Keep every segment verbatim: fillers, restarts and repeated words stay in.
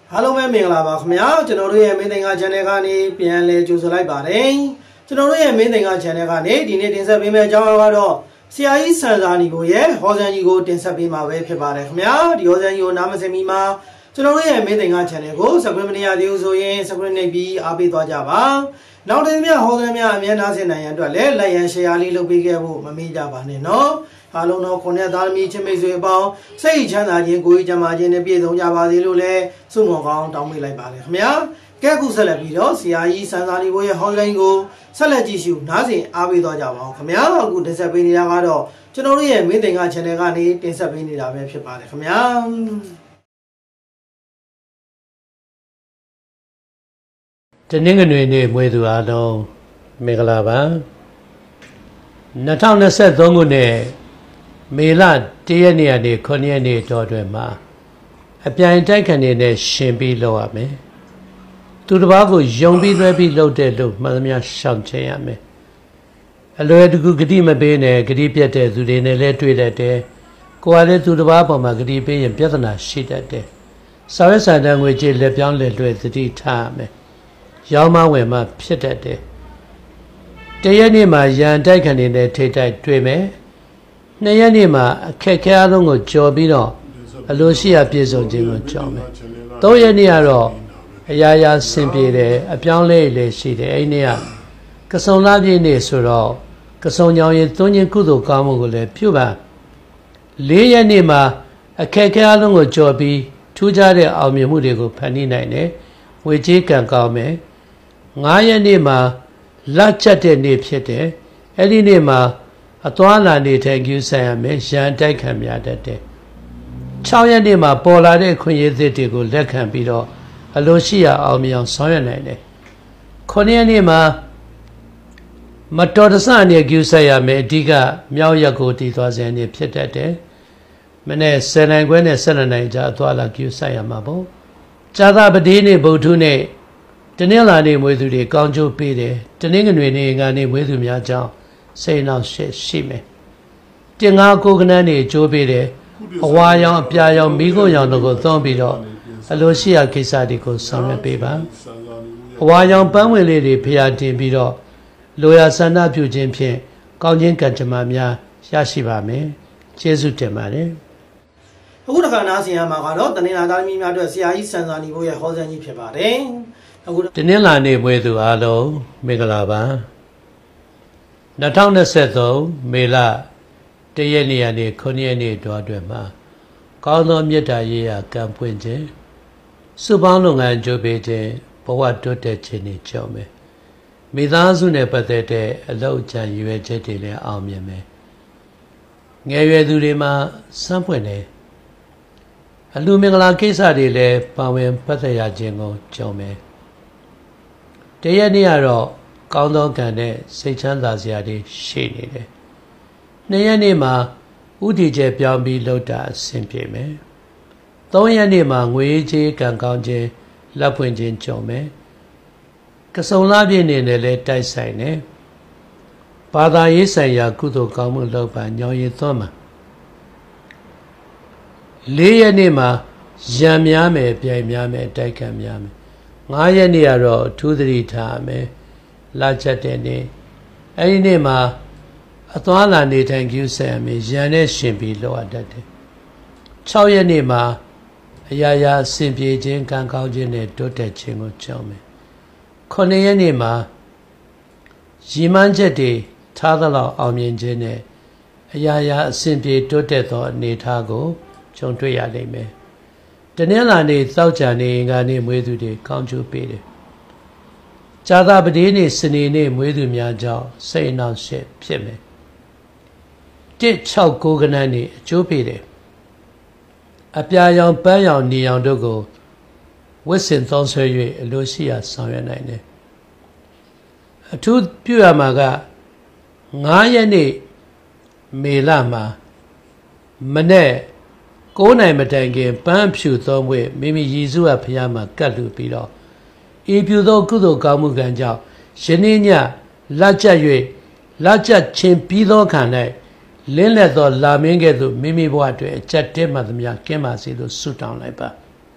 Hello แม่မင်္ဂလာပါခင်ဗျာကျွန်တော်တို့ရဲ့မင်းသင်္ကာ channel ကနေပြန်လည်ကြိုဆိုလိုက်ပါတယ်ကျွန်တော်တို့ရဲ့မင်းသင်္ကာ channel ကနေဒီနေ့တင်ဆက်ပေးမယ့်အကြောင်းအရာကတော့ဆရာကြီးစံစာနီကိုရဲ့ဟောစံကြီးကိုတင်ဆက်ပေးမှာပဲဖြစ်ပါတယ်ခင်ဗျာဒီဟောစံကြီးကိုနားမစင်မီမှာကျွန်တော်တို့ရဲ့မင်းသင်္ကာ channel ကို subscribe မနေရသေးဘူးဆိုရင် subscribe နှိပ်ပြီးအားပေးသွားကြပါနောက်တစ်မြတ်ဟောစံများအမြဲနားဆင်နိုင်ရန်အတွက်လည်း like and share လေးလုပ်ပေးခဲ့ဖို့မမေ့ကြပါနဲ့နော်အားလုံးတော့ခုနှစ်သားသမီးချင်းမိတ်ဆွေအပေါင်းစိတ်ချမ်းသာခြင်းကိုယ်ကြီးကျန်းမာခြင်းနဲ့ပြည့်စုံကြပါစေလို့လည်းဆုမွန်ကောင်းတောင်းပေးလိုက်ပါတယ်ခင်ဗျာကဲအခုဆက်လက်ပြီးတော့ဆရာကြီးစံစာနီဘိုးရဲ့ဟောလိုင်းကိုဆက်လက်ကြည့်ရှုနားဆင်အားပေးသွားကြပါအောင်ခင်ဗျာအခုတင်ဆက်ပေးနေတာကတော့ကျွန်တော်တို့ရဲ့မင်းသင်္ကာ channel ကနေတင်ဆက်ပေးနေတာပဲဖြစ်ပါတယ်ခင်ဗျာတနင်္ဂနွေနေ့မွေးသူအားလုံးမင်္ဂလာပါနှစ်ထောင်နှစ်ဆယ်သုံးခုနှစ်မေလတရက်နေ့ကနေခုနှစ်ရက်နေ့တော်တွင်မှာအပြိုင်တိုက်ခံနေတဲ့ရှင်ပြီးလောက်ရမယ်သူတစ်ပါးကိုယုံပြီးလွဲပြီးလှုပ်တဲ့လို့မှန်သမျှရှောင်ချင်ရမယ်အလွယ်တကူဂတိမပေးနဲ့ဂတိပြတ်တဲ့သူတွေနဲ့လည်းတွေ့တတ်တယ်ကိုယ်ကလည်းသူတစ်ပါးပေါ်မှာဂတိပေးရင်ပြဿနာရှိတတ်တယ်စာရွက်စာတမ်းငွေကြေးလက်ပြောင်းလက်လွှဲသတိထားရမယ်ရောင်းမဝင်မှဖြစ်တတ်တယ်တရက်နေ့မှာရန်တိုက်ခံနေတဲ့ထိတ်တိုက်တွေ့မယ်နှစ်ရက်နေ့မှာအခက်ခဲအလုံးကိုကြော်ပြီးတော့အလိုရှိရာပြည့်စုံခြင်းကိုကြော်မယ်သုံးရက်နေ့ကတော့အရာရာဆင်ပြေတယ်အပြောင်းလဲလည်းရှိတယ်အဲ့နေ့ကကစုံလာပြည့်နေ့ဆိုတော့ကစုံညောင်ရင်သွင်းခြင်းကုသိုလ်ကောင်းမှုကိုလည်းပြုပါလေးရက်နေ့မှာအခက်ခဲအလုံးကိုကြော်ပြီးထူးခြားတဲ့အောင်မြင်မှုတွေကိုဖန်တီးနိုင်တယ်ဝေကြီးကံကောင်းမယ်ငါးရက်နေ့မှာလက်ချက်တဲ့နေ့ဖြစ်တယ်အဲ့ဒီနေ့မှာအသွားလာနေထိုင်ကြဆိုင်ရမယ်ရန်တိုက်ခံများတတ်တယ်၆ရက်နေ့မှာပေါ်လာတဲ့ခွင့်ရသစ်တွေကိုလက်ခံပြီးတော့အလိုရှိရာအောင်မြင်အောင်ဆောင်ရွက်နိုင်တယ်ခုနှစ်ရက်နေ့မှာမတော်တဆအနေကြဆိုင်ရမယ်အဓိကမြောက်ရက်ကိုတည်သွားစေနေဖြစ်တတ်တယ်မနေ့ဆယ်နိုင်ခွဲနဲ့ဆယ်နှစ်နိုင်ကြာအသွားလာကြဆိုင်ရမှာပေါ့ဇာတာပတိနေ့ဗုဒ္ဓနေ့တနင်္လာနေ့မွေးသူတွေကောင်းကျိုးပေးတယ်တနင်္ဂနွေနေ့ကနေမွေးသူများကြောင့်စိတ်နှောင့်ရှက်ရှိမယ်တင်ငါကိုကနန်းနေကျိုးပေးတယ်အဝါရောင်အပြာရောင်မိခိုးရောင်တို့ကိုသုံးပြီးတော့အလိုရှိရာကိစ္စတွေကိုဆောင်ရွက်ပေးပါအဝါရောင်ပန်းဝင်လေးတွေဖျားတင်ပြီးတော့လိုရာဆန္ဒပြုခြင်းဖြင့်ကောင်းခြင်းကံကြမ္မာများရရှိပါမယ်ကျေးဇူးတင်ပါတယ်အခုတစ်ခါနားဆင်ရမှာကတော့တနင်္လာသားသမီးများအတွက်ဆရာကြီးစံစာနီဘိုးရဲ့ဟောစံကြီးဖြစ်ပါတယ်အခုတနင်္လာနေ့မွေးသူအားလုံးမင်္ဂလာပါနှစ်ထောင်နှစ်ဆယ်သုံးမေလတရက်နေ့ကနေခုနှစ်ရက်နေ့တော်အတွင်းမှာကောင်းသောမေတ္တာရေးရာကံပွင့်ခြင်းစုပေါင်းလုပ်ငန်းကြိုးပေးခြင်းဘဝတိုးတက်ခြင်းတွေကြောင့်မယ်မိသားစုနဲ့ပတ်သက်တဲ့အလုပ်အကြံရွယ်ချက်တွေလည်းအောင်မြင်မယ်ငယ်ရွယ်သူတွေမှာစမ်းပွင့်တယ်အလူမင်္ဂလာကိစ္စတွေလည်းပါဝင်ပတ်သက်ရခြင်းကိုကြုံမယ်တရက်နေ့ကတော့ကောင်းသောကံနဲ့စိတ်ချမ်းသာစရာတွေရှိနေတယ်နှစ်ရက်နေ့မှာဥတီကျပြောင်းပြီးလှုပ်တာအဆင်ပြေမယ်သုံးရက်နေ့မှာငွေကြေးကံကောင်းခြင်းလက်ဖွင့်ခြင်းကြုံမယ်ကစုံလာပြည့်နေနဲ့လည်းတိုက်ဆိုင်တယ်ဘာသာရေးဆိုင်ရာကုသိုလ်ကောင်းမှုလုပ်ပါညောင်ရည်သွန်းမှာလေးရက်နေ့မှာရံများမယ်ပြိုင်များမယ်တိုက်ခံများမယ်ငါးရက်နေ့ကတော့အထူးသတိထားမယ်လာချက်တဲ့နေ့အဲ့ဒီနေ့မှာအသွားလာနေထိုင်ကြဆိုင်ရမယ်ရန်နဲ့ရှင်ပြီးလောက်ရတတ်တယ်၆ရက်နေ့မှာအရာရာအစဉ်ပြေခြင်းကံကောင်းခြင်းနဲ့တိုးတက်ခြင်းကိုကြောင်းမယ်ခုနှစ်ရက်နေ့မှာရည်မှန်းချက်တွေထားသလောက်အောင်မြင်ခြင်းနဲ့အရာရာအစဉ်ပြေတိုးတက်သောအနေအထားကိုကြုံတွေ့ရလိမ့်မယ်တနင်္လာနေ့သောကြာနေ့အင်္ဂါနေ့မွေးသူတွေကောင်းကျိုးပေးတယ်ဇာတာပတိနေ့စနေနေ့မွေးသူများကြောင့်စိတ်နှောင့်ယှက်ဖြစ်မယ်တစ်၆ကိုကနန်းနေ့အကျိုးပေးတယ်အပြာရောင်ပန်းရောင်နေရောင်တို့ကိုဝတ်ဆင်သုံးဆွဲ၍အလိုရှိရာဆောင်ရွက်နိုင်တယ်အထူးပြုရမှာကငါးရက်နေ့မေလမှာမနေ့ကိုးနိုင်မတိုင်ခင်ပန်းဖြူသုံးဝဲမိမိရည်စုအဖျားမှာကတ်လူပြီးတော့ဤပြုသောကုသိုလ်ကောင်းမှုကံကြောင့်ယနေ့ညလက်ကျက်၍လက်ကျက်ခြင်းပြီးသောခါ၌လင်းလက်သောလာမင်းကဲ့သို့မိမိဘဝအတွက်အကျက်တဲမှသမျှကင်းပါစေလို့ဆုတောင်းလိုက်ပါ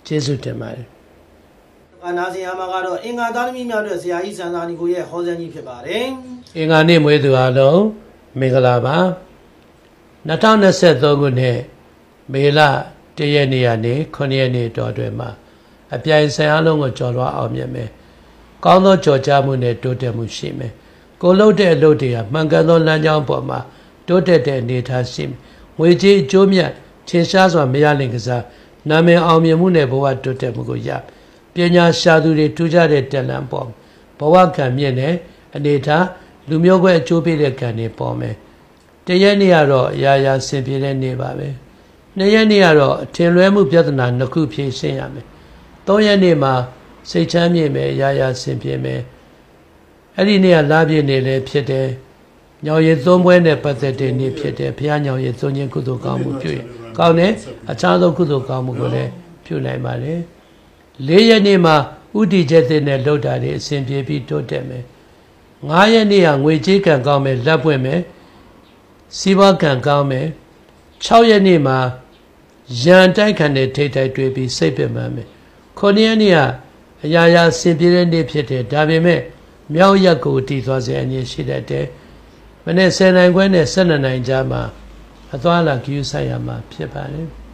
ကျေးဇူးတင်ပါတယ်။နာစီယာမကတော့အင်္ဂါသားသမီးများအတွက်ဆရာကြီးစံစာနီကိုရဲ့ဟောစံကြီးဖြစ်ပါတယ်။အင်္ဂါနေ့မွေးသူအားလုံးမင်္ဂလာပါ။၂၀၂၃ခုနှစ်မေလတရက်နေ့ကနေခုနှစ်ရက်နေ့တော်တွင်မှာအပြိုင်ဆိုင်အားလုံးကိုကြော်လွှားအောင်မြင်မယ်။ကောင်းသောကြော်ကြားမှုနဲ့တိုးတက်မှုရှိမယ်။ကိုလုပ်တဲ့အလုပ်တွေကမှန်ကန်သောလမ်းကြောင်းပေါ်မှာတိုးတက်တဲ့အနေအထားရှိမယ်။ငွေကြေးအကျိုးမြတ်ထင်ရှားစွာမရလင်ကစားနာမည်အောင်မြင်မှုနဲ့ဘဝတိုးတက်မှုကိုရပညာရှာသူတွေထူးခြားတဲ့တက်လန့်ပေါ်ဘဝကံမြင့်တဲ့အနေအထားလူမျိုးကွဲအကျိုးပေးတဲ့ကံတွေပေါ်မယ်။တရက်နေ့ကတော့အရာရာဆင်ပြေတဲ့နေ့ပါပဲ။နှစ်ရက်နေ့ကတော့အထင်လွဲမှုပြဿနာနှစ်ခုဖြေရှင်းရမယ်။သုံးရက်နေ့မှာစိတ်ချမ်းမြေ့မယ်အရာရာဆင်ပြေမယ်။အဲ့ဒီနေ့ကလာပြည့်နေ့လည်းဖြစ်တယ်။ညောင်ရည်သုံးပွဲနဲ့ပတ်သက်တဲ့နေ့ဖြစ်တယ်။ဘုရားညောင်ရည်သုံးခြင်းကုသိုလ်ကောင်းမှုပြုရကောင်းတယ်။အခြားသောကုသိုလ်ကောင်းမှုကိုလည်းပြုနိုင်ပါလေ။လေးရက်နေ့မှာဥတီချက်တဲ့နဲ့လှုပ်တာတွေအစဉ်ပြေပြီးတိုးတက်မယ်။ငါးရက်နေ့ကငွေကြေးကံကောင်းမယ်လက်ပွင့်မယ်။စီးပွားကံကောင်းမယ်။၆ရက်နေ့မှာရန်တိုက်ခံတဲ့ထိတ်တိုက်တွေ့ပြီးစိတ်ပင်ပန်းမယ်။ခုနှစ်ရက်နေ့ကအရာရာဆင်ပြေတဲ့နေ့ဖြစ်တယ်။ဒါပေမဲ့မြောက်ရက်ကိုတည်သွားစေအငြင်းရှိတတ်တယ်။မနေ့ဆယ်နိုင်ခွဲနဲ့၁၂နိုင်ကြားမှာအသွားလာကြည့်ဆိုင်ရမှာဖြစ်ပါတယ်။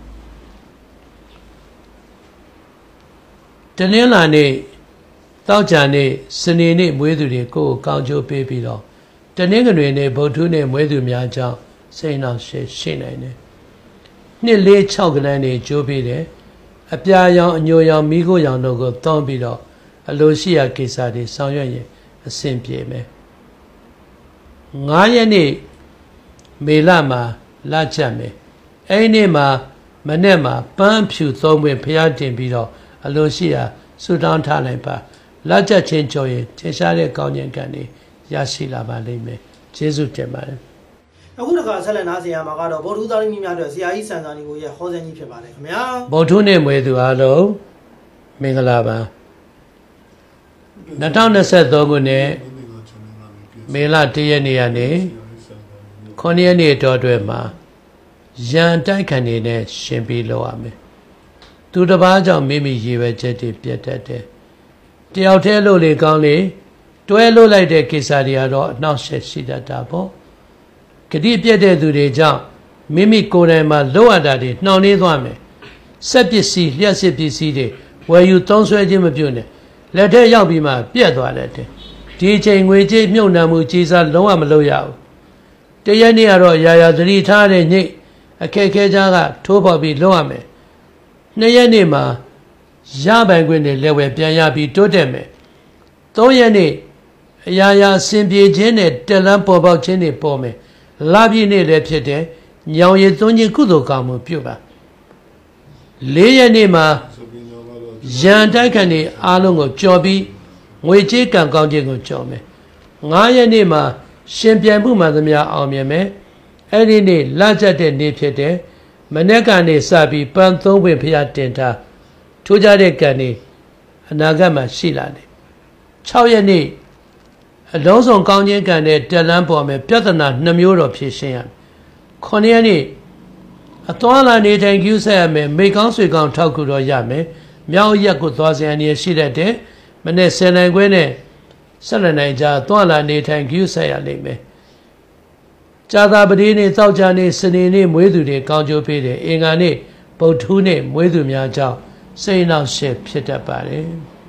တနင်္လာနေ့တောက်ကြနေ့စနေနေ့မွေးသူတွေကိုယ်ကောင်းကျိုးပေးပြီးတော့တနင်္ဂနွေနေ့ဗုဒ္ဓနေ့မွေးသူများကြောင့်စိတ်နှောင့်ယှက်ရှိနိုင်တယ်။နှစ်လေး၆ကလန်းနေကျိုးပေးတယ်။အပြာရောင်အညိုရောင်မိခိုးရောင်တို့ကိုတောင်းပြီးတော့အလိုရှိရာကိစ္စတွေဆောင်ရွက်ရင်အဆင်ပြေမယ်။ငါးရက်နေ့မေလမှာလာချက်မယ်။အဲ့ဒီနေ့မှာမနေ့မှာပန်းဖြူသုံးပွင့်ဖျားတင်ပြီးတော့အလိုရှိရာဆူတောင်းထားလိုက်ပါလာချက်ချင်းကြော်ရင်ထင်ရှားတဲ့ကောင်းကျင်ကံတွေရရှိလာပါလိမ့်မယ်ကျေးဇူးတင်ပါတယ်အခုတခါဆက်လက်နားဆရာမှာကတော့ဗုဒ္ဓသားသမီးများအတွက်ဆရာကြီးစံစာနီကိုရဲ့ဟောစံကြီးဖြစ်ပါတယ်ခင်ဗျာဗုဒ္ဓနေ့မွေးသူအားလုံးမင်္ဂလာပါ၂၀၂၃ခုနှစ်မေလတရက်နေ့ကနေခုနှစ်ရက်နေ့တော်အတွက်မှာရန်တိုက်ခံနေနဲ့ရှင်ပြီးလောက်ရမယ်သူတစ်ပါးကြောင့်မိမိရည်ပဲချက်တွေပြတ်တတ်တယ်တယောက်တည်းလို့လေကောင်းလေတွဲလို့လိုက်တဲ့ကိစ္စတွေကတော့အနှောက်အယှက်ရှိတတ်တာပေါ့ဂတိပြတ်တဲ့သူတွေကြောင့်မိမိကိုယ်တိုင်မှာလောက်ရတာတွေနှောင့်နှေးသွားမယ်စက်ပစ္စည်းလျှက်စစ်ပစ္စည်းတွေဝယ်ယူသုံးစွဲခြင်းမပြုနဲ့လက်ထက်ရောက်ပြီးမှပြတ်သွားတယ်ဒီအချိန်ငွေကြေးမြုပ်နှံမှုကြီးစားလုံးဝမလုပ်ရဘူးတရက်နေ့ကတော့ရာရာသတိထားတဲ့ညိတ်အခက်ခဲကြားကထိုးပေါက်ပြီးလုံးရမယ်နှစ်ရက်နေ့မှာရပိုင်ခွင့်နဲ့လက်ဝဲပြန်ရပြီးတိုးတက်မယ်သုံးရက်နေ့အရာရာအစဉ်ပြေခြင်းနဲ့တက်လန်းပေါ်ပေါက်ခြင်းတွေပေါ်မယ်လာပြည့်နေ့လည်းဖြစ်တယ်ညောင်ရည်သွင်းခြင်းကုသိုလ်ကောင်းမှုပြုပါလေးရက်နေ့မှာရန်တိုက်ခံတွေအားလုံးကိုကြော်ပြီးငွေကြေးကံကောင်းခြင်းကိုကြော်မယ်ငါးရက်နေ့မှာရှင်ပြိုင်မှုမှသမျှအောင်မြင်မယ်အဲ့ဒီနေ့လကြတဲ့နေ့ဖြစ်တယ်မနေ့ကနေစပြီးပန်းသုံးပွင့်ဖျားတင်ထားထိုးကြတဲ့ကံတွေအနာဂတ်မှာရှိလာတယ်၆ရက်နေ့အလုံးစုံကောင်းခြင်းကံနဲ့တက်လန်းပေါ်မယ်ပြဿနာနှမျိုးတော့ဖြေရှင်းရမယ်ခုနှစ်ရက်နေ့အသွားလာနေထိုင်ကြည့်ဆက်ရမယ်မိကောင်းဆွေကောင်းထောက်ကူတော့ရမယ်မြောက်ရက်ကိုသွားစရာနေရှိတတ်တယ်မနေ့ဆယ်နိုင်ခွဲနဲ့ဆက်လက်နိုင်ကြသွားလာနေထိုင်ကြည့်ဆက်ရလိမ့်မယ်ကြာသာပတိနေ့သောကြာနေ့စနေနေ့မွေးသူတွေကောင်းကျိုးပေးတယ်အင်္ဂါနေ့ဗုဒ္ဓနေ့မွေးသူများကြောင့်စိတ်နှောင့်ယှက်ဖြစ်တတ်ပါတယ်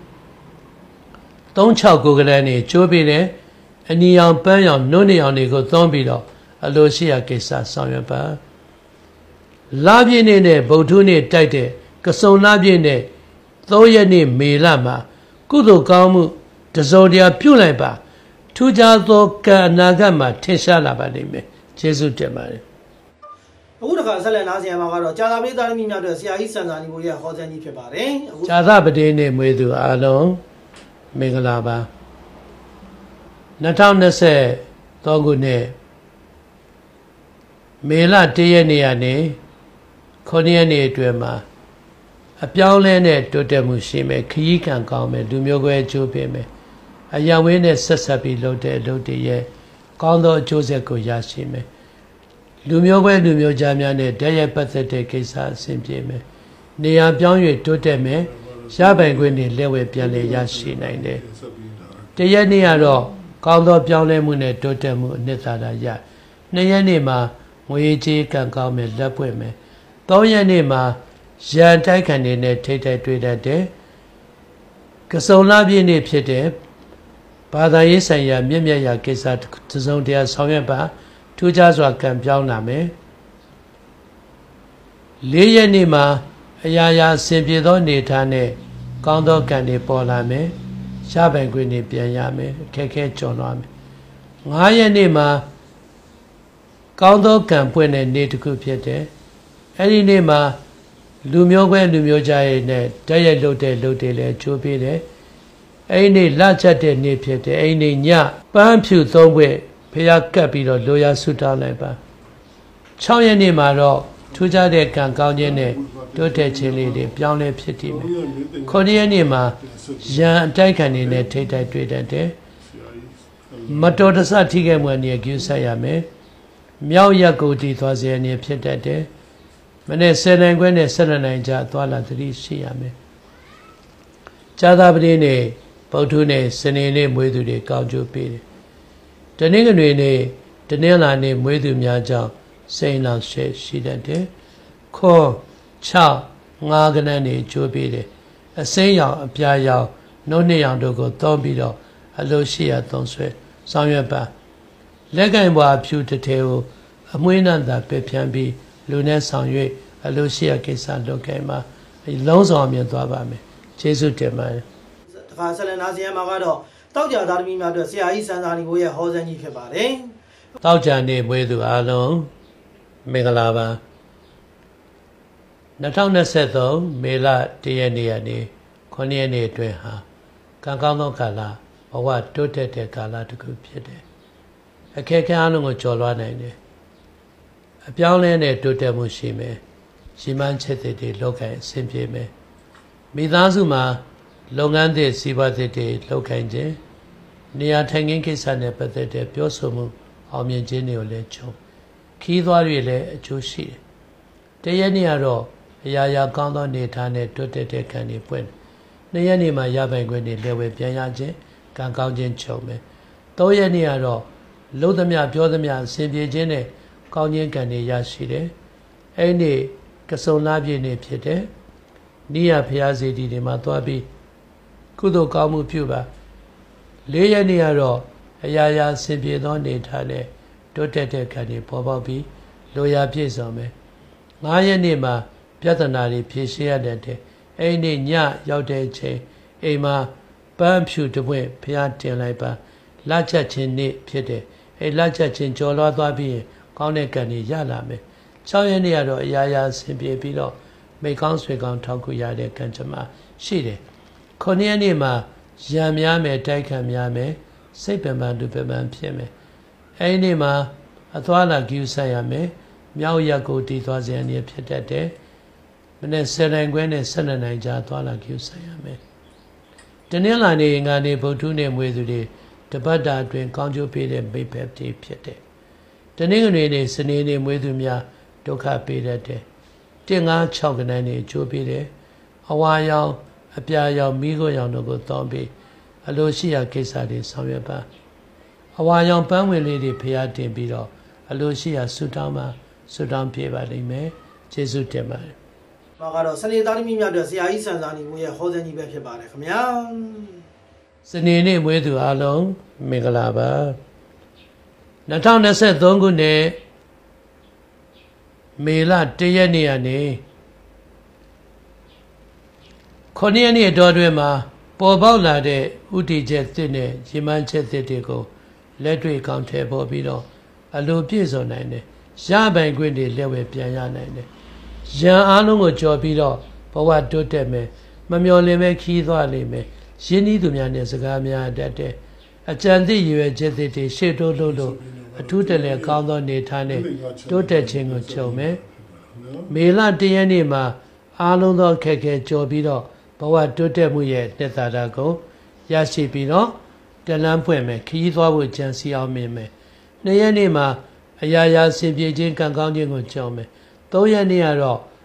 သုံး၆ကိုကလေးနေ့ကျိုးပေးတယ်အနီရောင်ပန်းရောင်နှုတ်နေအောင်တွေကိုသုံးပြီးတော့အလိုရှိရာကိစ္စဆောင်ရွက်ပါလာပြည့်နေ့နဲ့ဗုဒ္ဓနေ့တိုက်တဲ့ကစုံလာပြည့်နဲ့သုံးရက်နေ့မေလမှာကုသိုလ်ကောင်းမှုတစုံတရာပြုလိုက်ပါထူးခြားသောကံအနာဂတ်မှာထင်ရှားလာပါလိမ့်မယ်ကျေးဇူးတင်ပါတယ်အခုတခါဆက်လက်နားဆရာမှာကတော့ကြာသာပတိသားသမီးများအတွက်ဆရာကြီးစံစာနီကိုရဲ့ဟောစံကြီးဖြစ်ပါတယ်ကြာသာပတိနေ့မွေးသူအားလုံးမင်္ဂလာပါ၂၀၂၃ခုနှစ်မေလတရက်နေ့ကနေခုနှစ်ရက်နေ့အတွင်းမှာအပြောင်းလဲနဲ့တိုးတက်မှုရှိမယ်ခရီးကံကောင်းမယ်လူမျိုးကွဲအကျိုးပေးမယ်အရာဝင်းနဲ့ဆက်ဆက်ပြီးလုပ်တဲ့အလုပ်တွေရဲ့ကောင်းသောအကျိုးဆက်ကိုရရှိမယ်လူမျိုးကွဲလူမျိုးကြားများနဲ့တည့်ရပတ်သက်တဲ့ကိစ္စအဆင်ပြေမယ်နေရာပြောင်း၍တိုးတက်မယ်ရပိုင်ခွင့်တွေလက်ဝဲပြန်လည်ရရှိနိုင်တယ်တရက်နေ့ကတော့ကောင်းသောပြောင်းလဲမှုနဲ့တိုးတက်မှုအနှစ်သာရရနှစ်ရက်နေ့မှာငွေကြေးကံကောင်းမယ်လက်ပွင့်မယ်သုံးရက်နေ့မှာရန်တိုက်ခံနေနဲ့ထိတ်တိုက်တွေ့တတ်တယ်ကစုံလပြည့်နေ့ဖြစ်တဲ့ဘာသာရေးဆိုင်ရာမြင့်မြတ်ရာကိစ္စတစ်စုံတရာဆောင်ရွက်ပါထူးခြားစွာကံပြောင်းလာမယ်လေးရက်နေ့မှာအရာရာအစဉ်ပြေသောအနေထားနဲ့ကောင်းသောကံတွေပေါ်လာမယ်ရပိုင်ခွင့်တွေပြန်ရမယ်အခက်အခဲကျော်လွှားမယ်ငါးရက်နေ့မှာကောင်းသောကံပွင့်တဲ့နေ့တစ်ခုဖြစ်တယ်အဲ့ဒီနေ့မှာလူမျိုးခွဲလူမျိုးကြားရဲ့နဲ့တည့်ရိုက်လုပ်တဲ့လုပ်တွေလည်းချိုးပေးတယ်အဲ့ဒီနေ့လချက်တဲ့နေ့ဖြစ်တယ်အဲ့ဒီနေ့ညပန်းဖြူသုံးဘွဲ့ဖျားကပ်ပြီးတော့လိုရာဆုတောင်းလိုက်ပါ၆ရက်နေ့မှာတော့ထူးခြားတဲ့ကံကောင်းခြင်းနဲ့တိုးတက်ခြင်းလေးတွေပြောင်းလဲဖြစ်တည်မယ်ခုနှစ်ရက်နေ့မှာရန်အတိုက်ခံနေနဲ့ထိတ်တိုက်တွေ့တတ်တယ်မတော်တဆထိခဲ့မှုအနေနဲ့ကျူးဆက်ရမယ်မြောက်ရက်ကိုတည်သွားစေအနေဖြစ်တတ်တယ်မနေ့ဆယ်နိုင်ခွဲနဲ့ဆယ်နှစ်နိုင်ကြာသွားလာသတိရှိရမယ်ဇာတာပတိနေ့ဗုဒ္ဓနေ့စနေနေ့မွေးသူတွေကောင်းကျိုးပေးတယ်တနင်္ဂနွေနေ့တနင်္လာနေ့မွေးသူများကြောင့်စိန်လောက်ရှိရှိတတ်တယ်ခေါ်၆ငါးကနန်းနေကျိုးပေးတယ်အစိမ်းရောင်အပြာရောင်နှုတ်နှစ်ရောင်တို့ကိုသုံးပြီးတော့အလိုရှိရသုံးဆွဲဆောင်ရွက်ပါလက်ကင်ဘွားဖြူတစ်ထဲကိုအမွှေးနှံသာပယ်ဖြန်းပြီးလူနဲ့ဆောင်၍အလိုရှိရကိစ္စလုပ်ခဲ့မှာလုံးဆောင်မြင်သွားပါမယ်ကျေးဇူးတင်ပါတယ်တခါဆက်လက်နားဆင်ရမှာကတော့တောက်ကြသားသမီးများအတွက်ဆရာကြီးစံစာနီကိုရဲ့ဟောစံကြီးဖြစ်ပါတယ်တောက်ကြနေမွေးသူအားလုံးမင်္ဂလာပါ၂၀၂၃မေလ၁ရက်နေ့ကနေခုနှစ်ရက်နေ့အတွင်းဟာကံကောင်းသောကာလဘဝတိုးတက်တဲ့ကာလတစ်ခုဖြစ်တယ်အခက်အခဲအလုံးကိုကျော်လွှားနိုင်တယ်အပြောင်းလဲနဲ့တိုးတက်မှုရှိမယ်ရှိမှန်းချက်တွေလောက်ကိုင်းအဆင်ပြေမယ်မိသားစုမှာလုပ်ငန်းသစ်စီးပွားသစ်တွေလုပ်ကိုင်းခြင်းနေရာထိုင်ခင်းကိစ္စနဲ့ပတ်သက်တဲ့ပြောဆိုမှုအောင်မြင်ခြင်းတွေကိုလည်းချုံခီးသွားတွေလည်းအကျိုးရှိတယ်တရက်နေ့ကတော့အရာရာကောင်းသောနေထားနဲ့တိုးတက်တဲ့ကံတွေပွင့်နှစ်ရက်နေ့မှာရပိုင်ခွင့်တွေလည်းဝယ်ပြန်ရခြင်းကံကောင်းခြင်းချုံမယ်သုံးရက်နေ့ကတော့လုံးသမျှပြောသမျှအစဉ်ပြေခြင်းနဲ့ကောင်းခြင်းကံတွေရရှိတယ်အဲ့ဒီကစုံလာပြည့်နေ့ဖြစ်တယ်နိယဖျားစီတီတွေမှာသွားပြီးကုသိုလ်ကောင်းမှုပြုပါလေးရက်နေ့ကတော့အရာရာအစဉ်ပြေသောနေထားနဲ့တိုးတက်တဲ့ကံတွေပေါ်ပေါက်ပြီးလိုရာပြည့်စုံမယ်ငါးရက်နေ့မှာပြဿနာတွေဖြေရှင်းရတဲ့အဲ့ဒီညရောက်တဲ့အချိန်အိမ်မှာပန်းဖြူတပွင့်ဖျားတင်လိုက်ပါလက်ချက်ချင်းနေ့ဖြစ်တယ်အဲ့လက်ချက်ချင်းကြော်လွှားသွားပြီးရင်ကောင်းတဲ့ကံတွေရလာမယ်၆ရက်နေ့ကတော့အရာရာဆင်ပြေပြီးတော့မိကောင်းဆွေကောင်းထောက်ကူရတဲ့ကံကြမ္မာရှိတယ်ခုနှစ်ရက်နေ့မှာရံများမယ်တိုက်ခံများမယ်စိတ်ပင်ပန်းသူပင်ပန်းဖြစ်မယ်အဲ့ဒီနေ့မှာအသွားလာကြည့်ဆက်ရမယ်မြောက်ရက်ကိုတည်သွားစေရနေဖြစ်တတ်တယ်မနေ့ဆယ်နိုင်ခွဲနဲ့ဆယ်နှစ်နိုင်ကြာသွားလာကြည့်ဆက်ရမယ်တနင်္လာနေ့ငါနေ့ဗုဒ္ဓနေ့မွေးသူတွေတပတ်တာအတွင်းကောင်းကျိုးပေးတဲ့မိဘတွေဖြစ်တယ်တနင်္ဂနွေနေ့စနေနေ့မွေးသူများဒုက္ခပေးတတ်တယ်တင်ငါး၆ကနန်းနေကျိုးပေးတယ်အဝါရောင်အပြာရောင်မိခိုးရောင်တို့ကိုတောင်းပြီးအလိုရှိရာကိစ္စတွေဆောင်ရွက်ပါအဝါရောင်ပန်းဝင်လေးတွေဖျားတင်ပြီးတော့အလိုရှိရာဆုတောင်းမှာဆုတောင်းပြေပါလိမ့်မယ်ကျေးဇူးတင်ပါတယ်မှာကတော့စနေသားသမီးများအတွက်ဆရာကြီးစံစာနီကိုရဲ့ဟောစံကြီးပဲဖြစ်ပါတယ်ခင်ဗျာစနေနေ့မွေးသူအားလုံးမင်္ဂလာပါ၂၀၂၃ခုနှစ်မေလ၁ရက်နေ့ကနေခုနှစ်ရက်နေ့အတော်တွင်မှာပေါ်ပေါက်လာတဲ့ဥတီချက်သစ်နဲ့ရည်မှန်းချက်သစ်တွေကိုလက်တွေ့ကောင်းထည့်ပေါ်ပြီးတော့အလိုပြည့်စုံနိုင်တယ်ရပိုင်ခွင့်တွေလက်ဝဲပြန်ရနိုင်တယ်ရန်အားလုံးကိုကြော်ပြီးတော့ဘဝတိုးတက်မယ်မမျော်လင့်ပဲခီးသွားလိမ့်မယ်ရင်းနှီးသူများနဲ့စကားများတတ်တယ်အကြံသိရွယ်ချက်တွေရှေ့တိုးလို့လို့အထူးတလဲကောင်းသောနေထားနဲ့တိုးတက်ခြင်းကိုချုပ်မယ်မေလ၁ရက်နေ့မှာအားလုံးသောခက်ခဲကြော်ပြီးတော့ဘဝတိုးတက်မှုရဲ့နှစ်သာရကိုရရှိပြီးတော့တလန်းဖွင့်မယ်ခီးသွားဖို့ကြံစီအောင်မြင်မယ်နှစ်ရက်နေ့မှာအရာရာဆင်ပြေခြင်းကံကောင်းခြင်းကိုချုပ်မယ်သုံးရက်နေ့ကတော့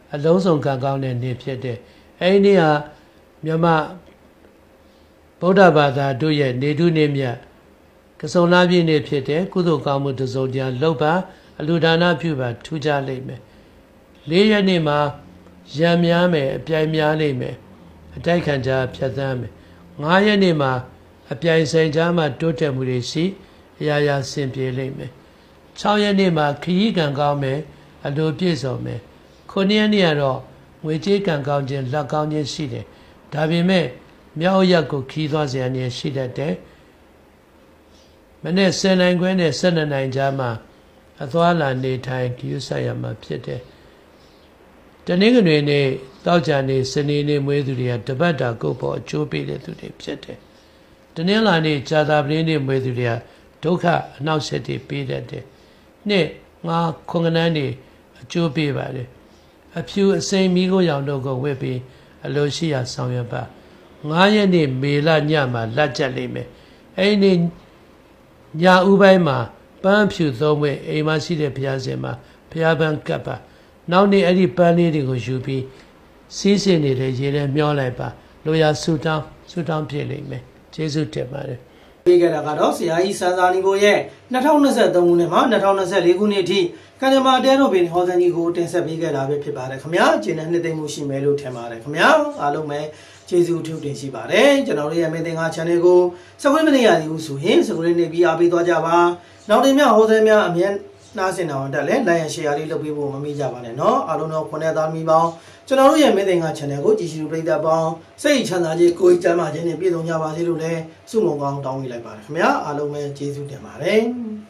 အလုံးစုံကံကောင်းတဲ့နေ့ဖြစ်တယ်အဲ့ဒီနေ့ဟာမြန်မာဗုဒ္ဓဘာသာတို့ရဲ့နေထုနေ့မြတ်ကစုံလာပြည့်နေ့ဖြစ်တယ်ကုသိုလ်ကောင်းမှုတစုံတရာလုပ်ပါအလူဒါနပြုပါထူးခြားလိမ့်မယ်လေးရက်နေ့မှာရံများမယ်အပြိုင်များလိမ့်မယ်အတိုက်ခံကြဖြတ်သန်းမယ်ငါးရက်နေ့မှာအပြိုင်ဆိုင်ကြားမှာတိုးတက်မှုတွေရှိအရာရာဆင်ပြေလိမ့်မယ်၆ရက်နေ့မှာခရီးကံကောင်းမယ်အလိုပြည့်စုံမယ်ခုနှစ်ရက်နေ့ကတော့ငွေကြေးကံကောင်းခြင်းလက်ကောင်းခြင်းရှိတယ်ဒါပေမဲ့မြောက်ရက်ကိုခီးသွားစရာနေရှိတတ်တယ်မနေ့ဆယ်နိုင်ခွဲနဲ့ဆယ်နှစ်နိုင်ကြားမှာအသွားလာနေထိုင်ကြည့်ဆိုင်ရမှာဖြစ်တယ်တနင်္ဂနွေနေ့တောက်ကြနေ့စနေနေ့မွေးသူတွေကတပတ်တာကိုပေါ်အကျိုးပေးတဲ့သူတွေဖြစ်တယ်တနင်္လာနေ့ဇာတာပတိနေ့မွေးသူတွေကဒုက္ခအနှောက်အယှက်တွေပေးတတ်တယ်နှစ်ငါခုံကနန်းတွေအကျိုးပေးပါတယ်အဖြူအစိမ်းမိခိုးရောင်တို့ကိုဝတ်ပြီးအလိုရှိရာဆောင်ရွက်ပါငါးရက်နေ့မေလညမှာလက်ကျက်လိမ့်မယ်အဲ့ဒီညဥပိုင်းမှာပန်းဖြူသုံးဝဲအိမ်မရှိတဲ့ဘုရားရှင်မှာဘုရားပန်းကပ်ပါနောက်နေ့အဲ့ဒီပန်းလေးတွေကိုယူပြီးစီးစင်နေတဲ့ရေထဲမျောလိုက်ပါလိုရာဆူတောင်းဆူတောင်းပြည့်လိမ့်မယ်ကျေးဇူးတင်ပါတယ်ပေးခဲ့တာကတော့ဆရာကြီးစံစာနီဘိုရဲ့နှစ်ထောင်နှစ်ဆယ်သုံးခုနှစ်မှာနှစ်ထောင်နှစ်ဆယ်လေးခုနှစ်အထိကံကြမ္မာတဲတော်ပင်ဟောစံကြီးကိုတင်ဆက်ပေးခဲ့တာပဲဖြစ်ပါတယ်ခင်ဗျာကျင်းတဲ့နှစ်သိမ့်မှုရှိမယ်လို့ထင်ပါတယ်ခင်ဗျာအားလုံးပဲကျေးဇူးထူးတင်ရှိပါတယ်ကျွန်တော်တို့ရဲ့မင်းသင်္ကာ channel ကိုစကွင်းမနေရသေးဘူးဆိုရင်စကွင်းနေပြီးအားပေးသွားကြပါနောက်တင်များဟောစံများအမြဲနှားစင်တော်တက်လဲ like and share လေးလုပ်ပေးဖို့မမေ့ကြပါနဲ့เนาะအားလုံးတော့ခုနှစ်သားမိပေါင်းကျွန်တော်တို့ရဲ့မင်းသင်္ကာ channel ကိုကြည့်ရှုပရိသတ်ပေါင်းစိတ်ချမ်းသာခြင်းကိုယ်ကျန်းမာခြင်းနဲ့ပြည့်စုံကြပါစေလို့လည်းဆုမွန်ကောင်းတောင်းပေးလိုက်ပါတယ်ခင်ဗျာအားလုံးပဲကျေးဇူးတင်ပါတယ်